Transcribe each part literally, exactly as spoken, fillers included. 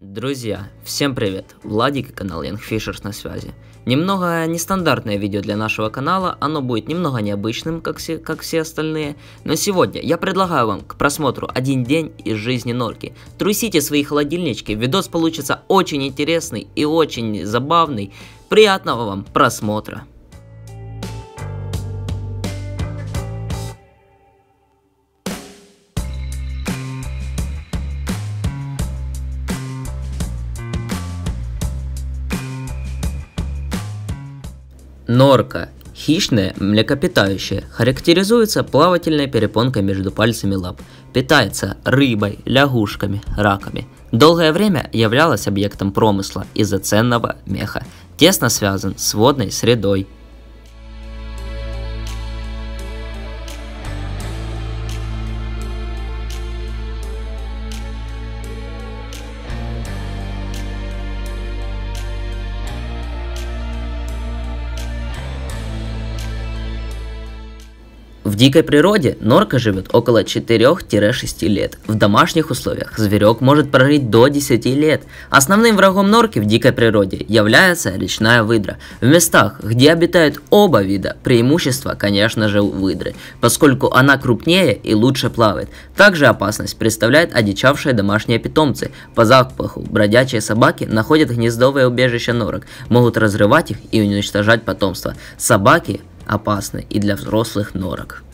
Друзья, всем привет! Владик и канал Young Fishers на связи. Немного нестандартное видео для нашего канала, оно будет немного необычным, как все, как все остальные. Но сегодня я предлагаю вам к просмотру один день из жизни норки. Трусите свои холодильнички, видос получится очень интересный и очень забавный. Приятного вам просмотра! Норка – хищное млекопитающее, характеризуется плавательной перепонкой между пальцами лап, питается рыбой, лягушками, раками. Долгое время являлась объектом промысла из-за ценного меха, тесно связан с водной средой. В дикой природе норка живет около четырёх-шести лет. В домашних условиях зверек может прожить до десяти лет. Основным врагом норки в дикой природе является речная выдра. В местах, где обитают оба вида, преимущество, конечно же, у выдры, поскольку она крупнее и лучше плавает. Также опасность представляет одичавшие домашние питомцы. По запаху бродячие собаки находят гнездовые убежища норок, могут разрывать их и уничтожать потомство. Собаки опасны и для взрослых норок.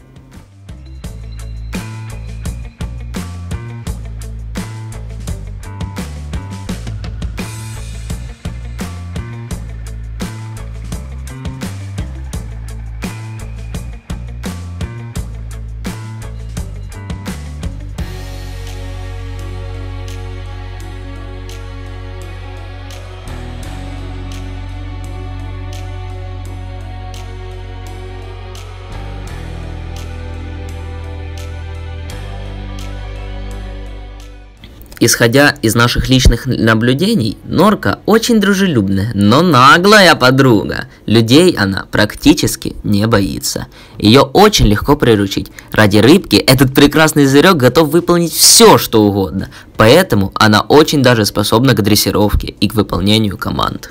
Исходя из наших личных наблюдений, норка очень дружелюбная, но наглая подруга. Людей она практически не боится. Ее очень легко приручить. Ради рыбки этот прекрасный зверек готов выполнить все, что угодно. Поэтому она очень даже способна к дрессировке и к выполнению команд.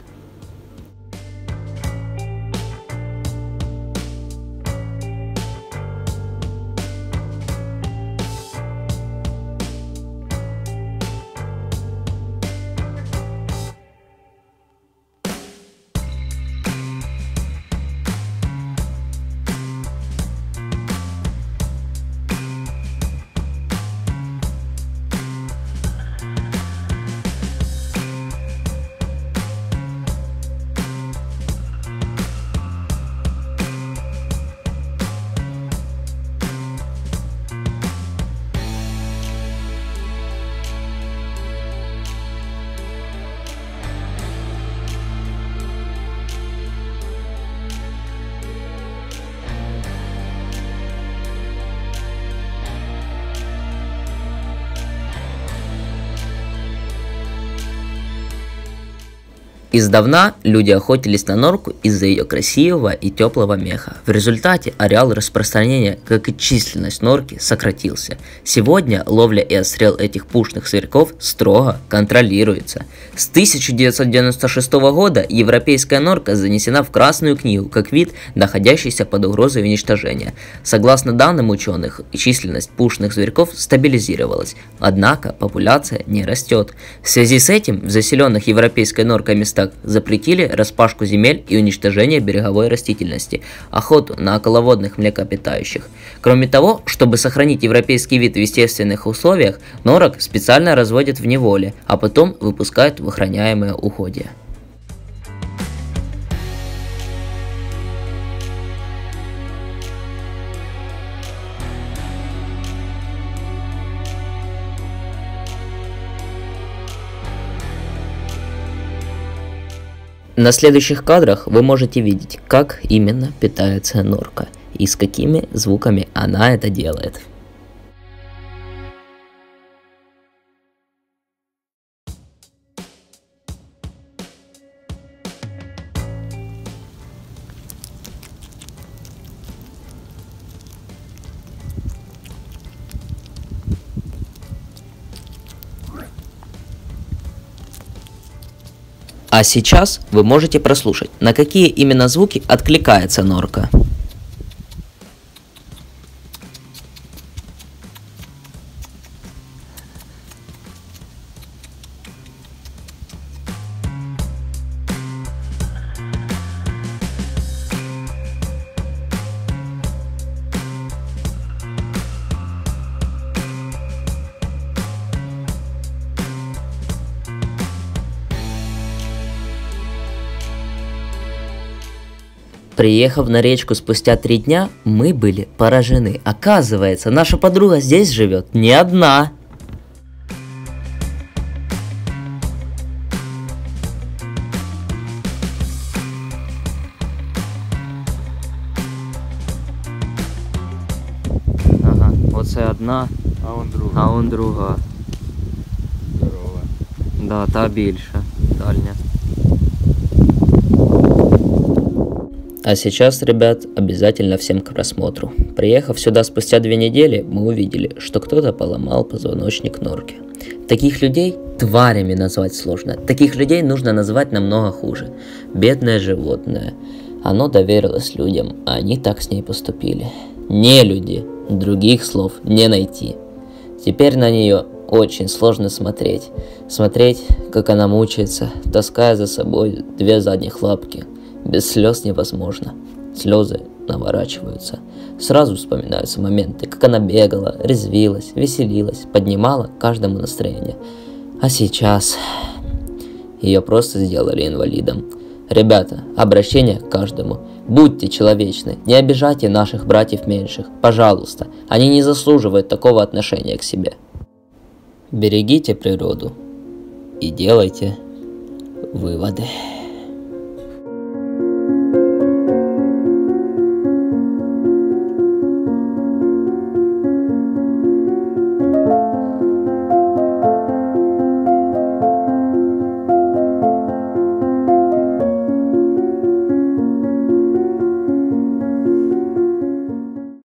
Издавна люди охотились на норку из-за ее красивого и теплого меха. В результате ареал распространения, как и численность норки, сократился. Сегодня ловля и отстрел этих пушных зверьков строго контролируется. С тысяча девятьсот девяносто шестого года европейская норка занесена в Красную книгу как вид, находящийся под угрозой уничтожения. Согласно данным ученых, численность пушных зверьков стабилизировалась, однако популяция не растет. В связи с этим в заселенных европейской норкой местах запретили распашку земель и уничтожение береговой растительности, охоту на околоводных млекопитающих. Кроме того, чтобы сохранить европейский вид в естественных условиях, норок специально разводят в неволе, а потом выпускают в охраняемые угодья. На следующих кадрах вы можете видеть, как именно питается норка и с какими звуками она это делает. А сейчас вы можете прослушать, на какие именно звуки откликается норка. Приехав на речку спустя три дня, мы были поражены. Оказывается, наша подруга здесь живет не одна. Ага, оце одна, А он друга. а он друга. Здорово. Да, та більша, дальня. А сейчас, ребят, обязательно всем к просмотру. Приехав сюда спустя две недели, мы увидели, что кто-то поломал позвоночник норки. Таких людей тварями назвать сложно. Таких людей нужно назвать намного хуже. Бедное животное. Оно доверилось людям, а они так с ней поступили. Не люди. Других слов не найти. Теперь на нее очень сложно смотреть. Смотреть, как она мучается, таская за собой две задних лапки. Без слез невозможно. Слезы наворачиваются. Сразу вспоминаются моменты, как она бегала, резвилась, веселилась, поднимала каждому настроение. А сейчас ее просто сделали инвалидом. Ребята, обращение к каждому. Будьте человечны, не обижайте наших братьев меньших, пожалуйста. Они не заслуживают такого отношения к себе. Берегите природу и делайте выводы.